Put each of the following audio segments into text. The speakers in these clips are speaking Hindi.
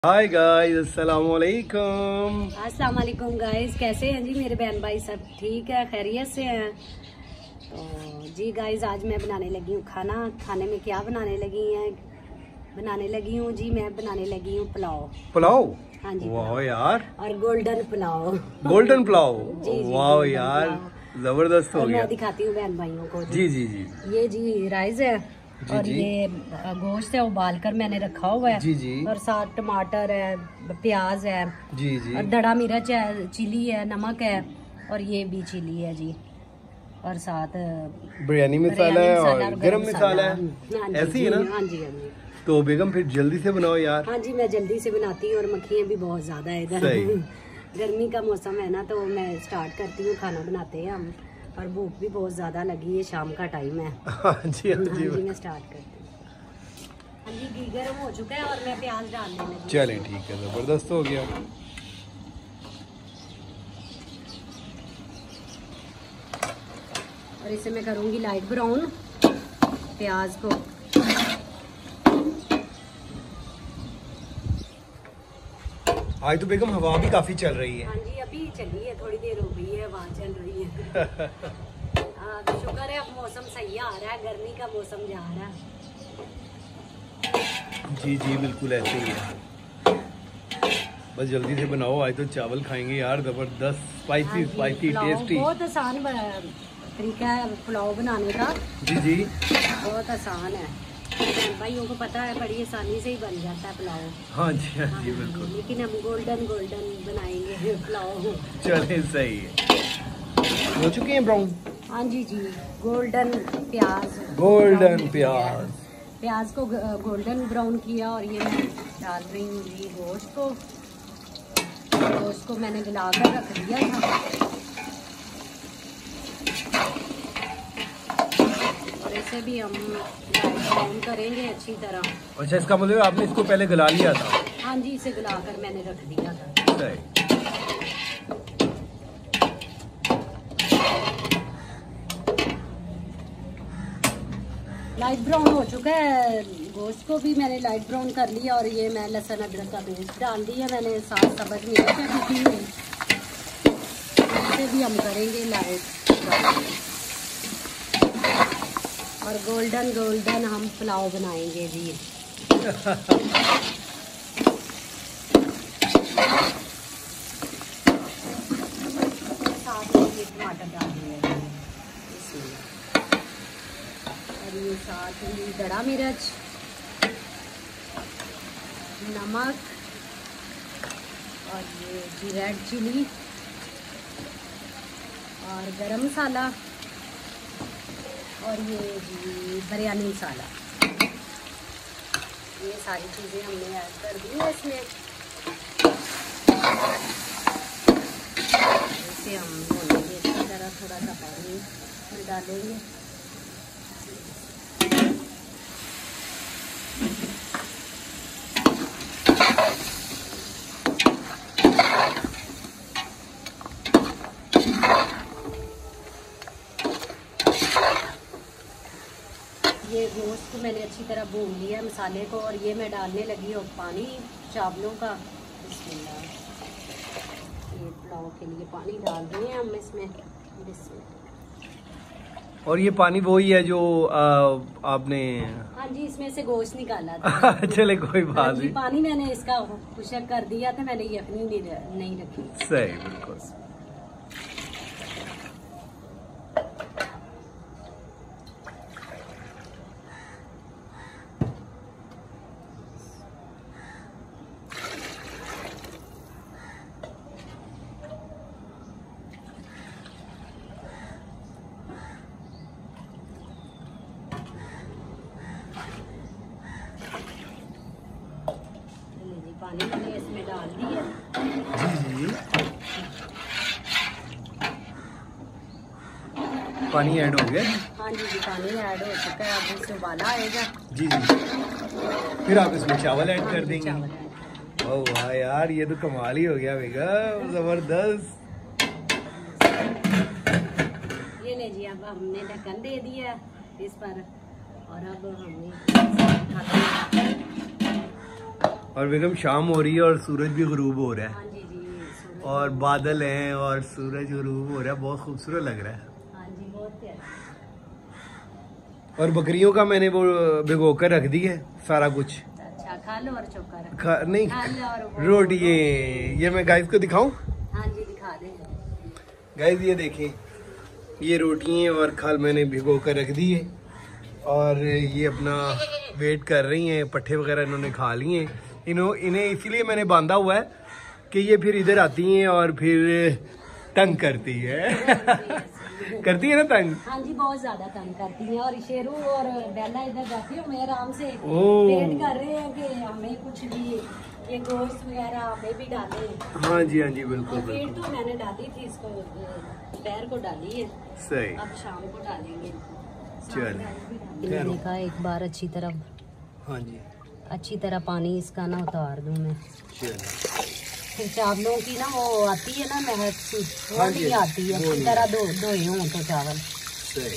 हाय गाइस, अस्सलाम वालेकुम। अस्सलाम वालेकुम गाइस, कैसे हैं जी मेरे बहन भाई? सब ठीक है, खैरियत से हैं? तो जी गाइस, आज मैं बनाने लगी हूँ खाना। खाने में क्या बनाने लगी हूँ जी, मैं बनाने लगी हूँ पुलाव। पुलाव? हाँ जी, वाह यार, और गोल्डन पुलाव। गोल्डन पुलाव। जी जी, वाह गोल्डन यार, पुलाव। जबरदस्त हो और गया। मैं दिखाती हूँ बहन भाइयों को जी जी जी ये जी राइस है, जी और जी ये गोश्त है, उबाल कर मैंने रखा हुआ है। जी जी और साथ टमाटर है, प्याज है, जी जी। और दड़ा मिर्च है, चिली है, नमक है, और ये भी चिली है जी। और साथ बिरयानी मसाला है और गरम मसाला है। हाँ जी, ऐसी है ना? हाँ जी, हाँ जी। तो बेगम फिर जल्दी से बनाओ यार। हाँ जी, मैं जल्दी से बनाती हूँ, और मक्खियाँ भी बहुत ज्यादा है इधर। सही। गर्मी का मौसम है ना, तो मैं स्टार्ट करती हूँ, खाना बनाते हैं हम। और भूख भी बहुत ज्यादा लगी है, शाम का टाइम है। हाँ जी, हाँ हाँ जी। जी, मैं स्टार्ट करती हूँ। हाँ जी, घी गर्म हो चुका है और मैं प्याज डालने लगी। चले ठीक है, जबरदस्त हो गया। और इसे मैं करूँगी लाइट ब्राउन, प्याज को। आज तो बेगम हवा भी काफी चल रही है। हाँ जी, अभी चली है, थोड़ी देर हो गई है, वहाँ चल रही है। हाँ, तो शुक्र है अब मौसम सही आ रहा है, गर्मी का मौसम जा रहा है। जी जी, बिल्कुल ऐसे ही है। बस जल्दी से बनाओ, आज तो चावल खाएंगे यार, जबरदस्त स्पाइसी हाँ जी, स्पाइसी पुलाव टेस्टी। बहुत आसान तरीका है पुलाव बनाने का। जी जी, बहुत आसान है, भाइयों को पता है, बड़ी आसानी से ही बन जाता है पुलाव। हाँ जी, हाँ हाँ जी, जी, बिल्कुल। लेकिन हम गोल्डन बनाएंगे पुलाव। चले सही है। हो चुके हैं ब्राउन? हाँ जी जी, गोल्डन प्याज, गोल्डन प्याज। प्याज को गोल्डन ब्राउन किया, और ये मैं डाल रही हूँ जी गोश्त को। गोश्त को मैंने गलाकर रख दिया था, और इसे भी हम ब्राउन करेंगे अच्छी तरह। अच्छा, इसका मतलब आपने इसको पहले गला लिया था? हाँ जी, इसे गलाकर मैंने रख दिया था। सही। लाइट ब्राउन हो चुका है, गोश्त को भी मैंने लाइट ब्राउन कर लिया, और ये मैं लहसुन अदरक का पेस्ट डाल दिया मैंने, साथ सब्ज मिर्च है, इसे भी हम करेंगे लाइट ब्राउन। और गोल्डन हम पुलाव बनाएंगे जी। साथ में ये टमाटर डाल दिए, और ये साथ ही दड़ा मिर्च, नमक, और ये जी रेड चिली, और गरम मसाला, और ये जी बिरयानी मसाला। ये सारी चीज़ें हमने ऐड कर दी है इसमें। इसे हम भूनेंगे इसी तरह, थोड़ा सा पानी में डालेंगे। ये गोश्त को मैंने अच्छी तरह भून लिया है, मसाले को, और ये मैं डालने लगी हूँ पानी चावलों का। बिस्मिल्लाह, ये पुलाव के लिए पानी डाल रहे हैं हम इसमें। बिस्मिल्लाह। और ये पानी वही है जो आपने? हाँ जी, इसमें से गोश्त निकाला था। चले कोई हाँ बात जी, नहीं। पानी मैंने इसका खुशक कर दिया था, मैंने यखनी नहीं रखी। सही, बिल्कुल। पानी मैंने इसमें डाल दिया। जी जी, पानी ऐड हो गया? हाँ जी जी, पानी ऐड हो चुका है, अब इससे उबाला आएगा। जी जी, फिर आप इसमें चावल ऐड कर देंगे। चावल ऐड। ओह वाह यार, ये तो कमाल ही हो गया बेगम, जबरदस्त। ये ले जी, अब हमने ढक्कन दे दिया इस पर, और अब हमने और बेगम शाम हो रही है और सूरज भी गुरूब हो रहा है। हाँ जी जी, और बादल हैं और सूरज गुरूब हो रहा है, बहुत खूबसूरत लग रहा है। हाँ जी बहुत प्यारा। और बकरियों का मैंने वो भिगो कर रख दी है सारा कुछ। अच्छा, खा लो और चुप कर। नहीं, खा लो और वो- रोटी ये मैं गाइस को दिखाऊं। हाँ जी दिखा दें। गाइस ये देखें, ये रोटियां और खल मैंने भिगो कर रख दी है और ये अपना वेट कर रही हैं। पट्ठे वगैरह इन्होंने खा लिए हैं। इन्हें इसीलिए मैंने बांधा हुआ है कि ये फिर इधर आती हैं और फिर तंग करती है। करती है ना तंग? हाँ जी बहुत ज्यादा तंग करती है। और शेरू और बेला इधर बैठी हूँ, मैं आराम से ओह। वेट कर रहे हैं कि हमें कुछ भी ये गोश्त वगैरह हमें भी डाले। हाँ जी, हाँ जी, बिल्कुल और फीड बिल्कुल तो मैंने डाली थी इसको, दोपहर को डाली है, सही। अब शाम को डालेंगे। चल देखा एक बार अच्छी तरह पानी इसका ना उतार दूं मैं। चलो फिर चावलों की ना वो आती है ना महक सी, वो हाँ जी, नहीं आती है। वो अच्छी नहीं। तरह धोए हों तो चावल। सही।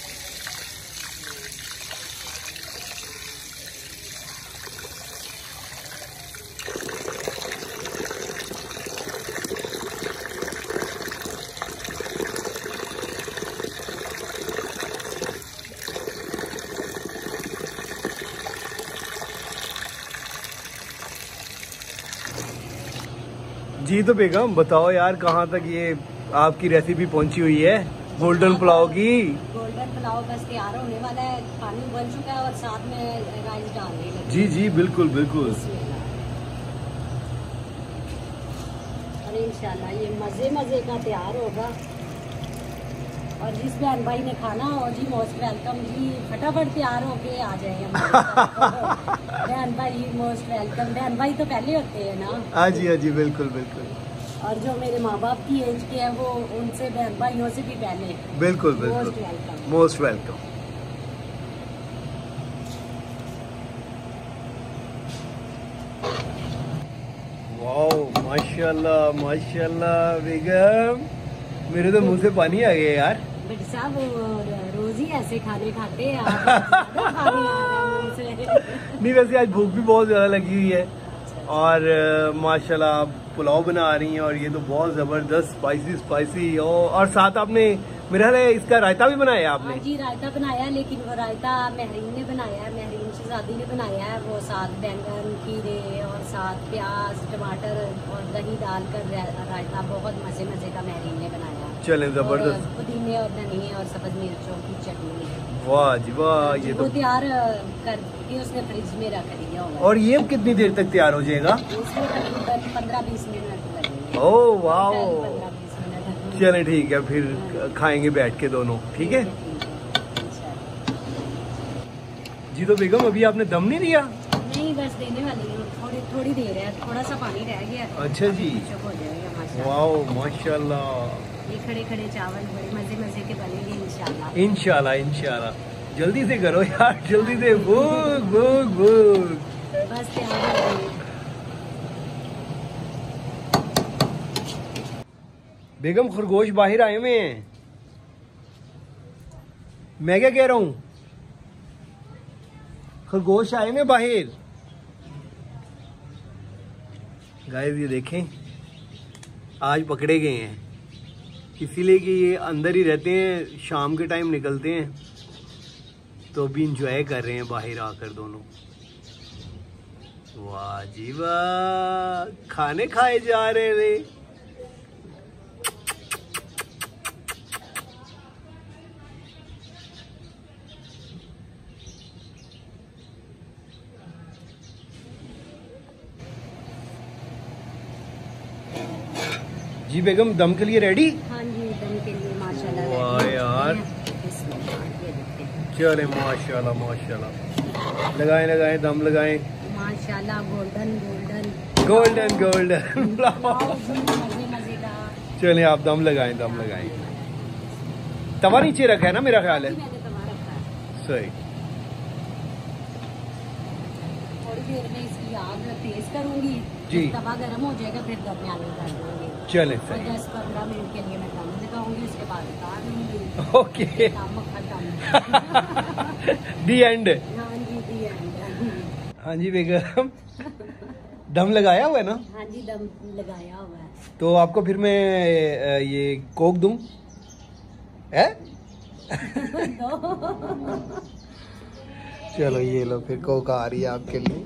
जी तो बेगम बताओ यार, कहाँ तक ये आपकी रेसिपी पहुंची हुई है गोल्डन पुलाव की? गोल्डन पुलाव बस तैयार होने वाला है, पानी उबल चुका है और साथ में राइस डालने लगे। जी जी बिल्कुल बिल्कुल। और इंशाल्लाह ये मजे मजे का तैयार होगा। और जिस बहन भाई ने खाना हो जी मोस्ट वेलकम जी, फटाफट तैयार होके आ जाए हमारे साथ। बहन भाई मोस्ट वेलकम। बहन भाई तो पहले होते हैं ना। हाँ जी, हाँ जी, बिल्कुल बिल्कुल और जो मेरे माँ बाप की एज के हैं वो उनसे बहन भाइयों से भी पहले। बिल्कुल मोस्ट बिल्कुल वेलकम। Most welcome. वाओ माशाल्लाह माशाल्लाह बेगम, मेरे तो मुंह से पानी आ गया यार। बट साहब रोज ही ऐसे खाने खाते हैं आप। ज़्यादा खाने आ रहे हैं मुंह से। नहीं वैसे आज भूख भी बहुत ज्यादा लगी हुई है और माशाल्लाह आप पुलाव बना रही हैं और ये तो बहुत जबरदस्त स्पाइसी स्पाइसी। और साथ आपने मेरा ख्याल है इसका रायता भी बनाया आपने? हाँ जी रायता बनाया, लेकिन वो रायता महरीन ने बनाया है, महरीन शहजादी ने बनाया है। वो साथ बैंगन खीरे और साथ प्याज टमाटर और दही डालकर रायता बहुत मजे मजे का महरीन ने बनाया। चलें जबरदस्त। और पुदीने और धनिए और सब्ज मिर्चों की चटनी है। वाह जी वाह, ये वो तो। तैयार करके उसने फ्रिज में रख दिया होगा। और ये अब कितनी देर तक तैयार हो जाएगा? इसमें तकरीबन 15-20 मिनट लगेंगे। ओह वाह, 15-20 मिनट। चलें ठीक है, फिर खाएंगे बैठ के दोनों, ठीक है जी। तो बेगम अभी आपने दम नहीं दिया? नहीं बस देने वाली हूँ, थोड़ी देर है, थोड़ा सा पानी रह गया। अच्छा जी। चुप हो जाएगा माशाल्लाह। वाह माशाल्लाह। ये खड़े खड़े चावल बड़े मजे मजे के बनेंगे इंशाल्लाह। इंशाल्लाह इंशाल्लाह। जल्दी से करो यार, जल्दी से। भूख भूख भूख। बस तैयार हो गई। बेगम खरगोश बाहर आए हुए हैं। मैं क्या कह रहा हूँ, खरगोश आए हुए बाहर। गाइस ये देखें, आज पकड़े गए हैं इसीलिए कि ये अंदर ही रहते हैं, शाम के टाइम निकलते हैं तो अभी इंजॉय कर रहे हैं बाहर आकर दोनों। वाह जी वाह, खाने खाए जा रहे थे। जी बेगम दम के लिए रेडी? हाँ जी दम के लिए माशाल्लाह। वाह यार, चले माशाल्लाह माशाल्लाह। लगाएं लगाएं दम लगाएं। माशाल्लाह गोल्डन गोल्डन गोल्डन गोल्डन मजे मजे का। चले आप दम लगाएं दम लगाएं। तवा नीचे रखा है ना मेरा ख्याल है? मैंने तवा रखा है। सही। थोड़ी देर में इसकी आग तेज करूंगी जी। तवा गर्म हो जाएगा फिर दरमियानी कर दूंगी। चले और सही। 10-15 मिनट के लिए मैं दम लगाऊंगी, उसके बाद उतार दूंगी। ओके काम खत्म। The end. हाँ जी दी एंड। हाँ जी बेगम। दम लगाया हुआ है ना? हाँ जी, दम लगाया हुआ है। तो आपको फिर मैं ये कोक दूं? है? चलो ये लो, फिर कोक आ रही है आपके लिए।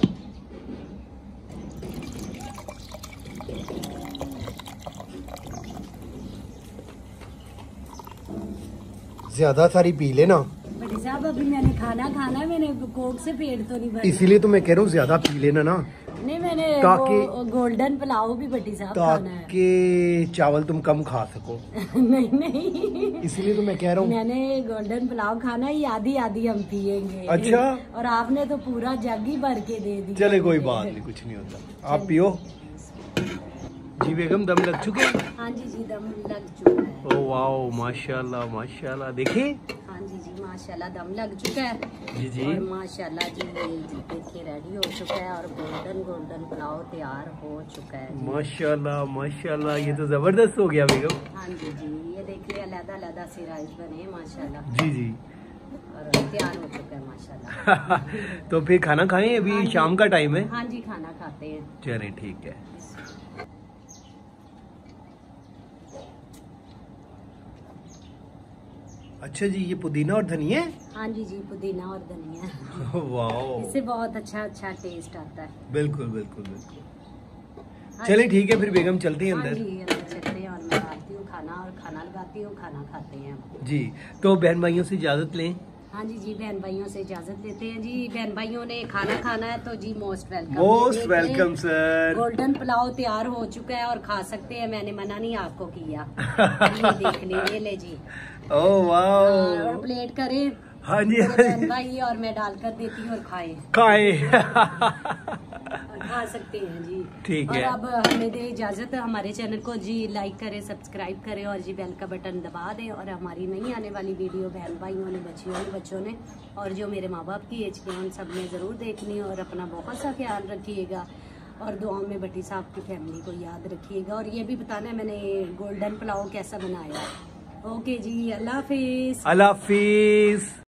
ज्यादा सारी पी लेना। बड़ी साहब अभी मैंने खाना खाना है, मैंने कोक से पेट तो नहीं भरा। इसीलिए तो मैं कह रहा हूँ ज्यादा पी लेना ना, नहीं मैंने ताकि गोल्डन पुलाव भी बड़ी साहब खाना है। ताकि चावल तुम कम खा सको। नहीं नहीं, इसीलिए तो मैं कह रहा हूँ। मैंने गोल्डन पुलाव खाना है, आधी आधी हम पियेंगे। अच्छा। और आपने तो पूरा जग ही भर के दे दिया। चले कोई बात नहीं, कुछ नहीं होता, आप पियो। जी बेगम, दम लग चुके हैं? हाँ जी जी, दम लग चुका है। ओ वाओ, माशाल्लाह माशाल्लाह, देखिए। हाँ जी जी, माशाल्लाह दम लग चुका है। जी जी। और माशाल्लाह जी ये देखिए रेडी हो चुका है और गोल्डन गोल्डन पुलाव तैयार हो चुका है। माशाल्लाह माशाल्लाह, ये तो जबरदस्त हो गया बेगम। हाँ जी जी, ये देखिए अलग-अलग से राइस बने हैं माशाल्लाह। जी जी। और तैयार हो चुका है माशाल्लाह। तो फिर खाना खाएं, अभी हाँ जी। शाम का टाइम है। हाँ जी, खाना खाते हैं। चलें ठीक है। अच्छा जी, ये पुदीना और धनिया है? हाँ जी जी, पुदीना और धनिया। वाओ, इससे बहुत अच्छा टेस्ट आता है। बिल्कुल बिल्कुल बिल्कुल। हाँ चले जी। ठीक है, फिर बेगम चलते हैं हाँ अंदर। जी, अंदर चलते हैं और मैं डालती हूँ खाना और खाना लगाती हूँ, खाना खाते हैं हम। जी, तो बहन भाइयों से इजाजत लें। हाँ जी जी, बहन भाइयों से इजाजत लेते हैं जी। बहन भाइयों ने खाना खाना है तो जी most welcome. Most welcome sir. Golden pulao तैयार हो चुका है और खा सकते हैं, मैंने मना नहीं आपको किया। ये देख लीजिए, ले जी। Oh wow. और प्लेट करें। हाँ जी मेरे बहन भाई और मैं डालकर देती हूँ और खाएं। और खा सकते हैं जी। ठीक है। और अब हमें दे इजाजत, हमारे चैनल को जी लाइक करें, सब्सक्राइब करें और जी बेल का बटन दबा दें। और हमारी नई आने वाली वीडियो बहन भाइयों ने, बच्चियों ने, बच्चों ने और जो मेरे माँ बाप की एज के हैं उन सब ने ज़रूर देखनी। और अपना बहुत सा ख्याल रखिएगा और दुआओं में भट्टी साहब की फैमिली को याद रखिएगा। और ये भी बताना है मैंने गोल्डन पुलाव कैसा बनाया। ओके जी, अल्लाह हाफिज। अल्लाह हाफिज।